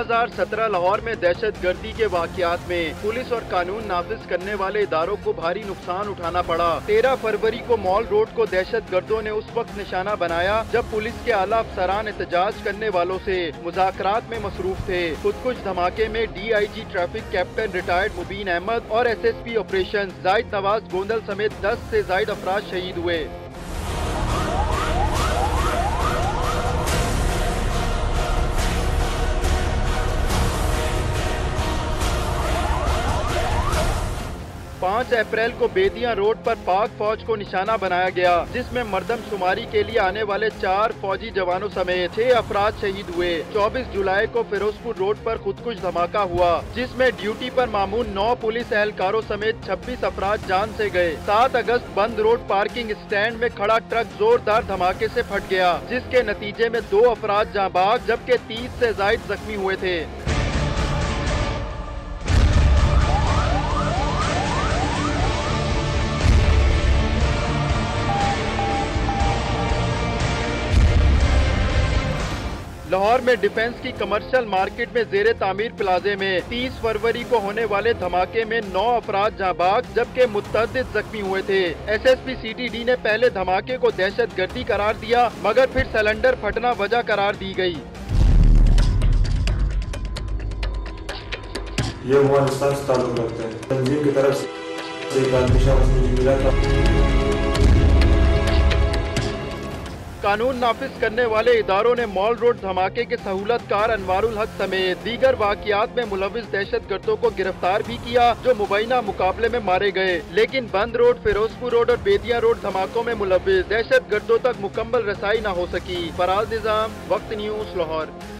2017 लाहौर में दहशतगर्दी के वाक़यात में पुलिस और कानून नाफिज करने वाले इदारों को भारी नुकसान उठाना पड़ा। 13 फरवरी को मॉल रोड को दहशतगर्दों ने उस वक्त निशाना बनाया जब पुलिस के आला अफसरान एहतजाज करने वालों से मुज़ाकरात में मसरूफ थे। खुदकुश धमाके में DIG traffic captain retired Mubeen Ahmed और SSP ऑपरेशन जाहिद नवाज गोंदल समेत 10 से जायद अफराद शहीद हुए। पाँच अप्रैल को बेदिया रोड पर पाक फौज को निशाना बनाया गया, जिसमें मर्दमशुमारी के लिए आने वाले 4 फौजी जवानों समेत 6 अफराद शहीद हुए। 24 जुलाई को फिरोजपुर रोड पर खुदकुश धमाका हुआ, जिसमें ड्यूटी पर मामून 9 पुलिस एहलकारों समेत 26 अफराद जान से गए। 7 अगस्त बंद रोड पार्किंग स्टैंड में खड़ा ट्रक जोरदार धमाके से फट गया, जिसके नतीजे में 2 अफराद जाँ बाग जबकि 30 से जायद जख्मी हुए थे। लाहौर में डिफेंस की कमर्शियल मार्केट में जेरे तामीर प्लाजे में 30 फरवरी को होने वाले धमाके में 9 अफराद जाँ बाग जबकि मुतअद्दिद जख्मी हुए थे। SSP CTD ने पहले धमाके को दहशतगर्दी करार दिया, मगर फिर सिलेंडर फटना वजह करार दी गई। ये अफगानिस्तान से ताल्लुक रखते हैं। तंजीम की तरफ से मिला था। कानून नाफिज करने वाले इदारों ने मॉल रोड धमाके के सहूलतकार अनवारुल हक समेत दीगर वाक़यात में मुलविस दहशतगर्दों को गिरफ्तार भी किया, जो मुबैना मुकाबले में मारे गए। लेकिन बंद रोड, फिरोजपुर रोड और बेदिया रोड धमाकों में मुलविस दहशतगर्दों तक मुकम्मल रसाई न हो सकी। फराज निजाम, वक्त न्यूज़, लाहौर।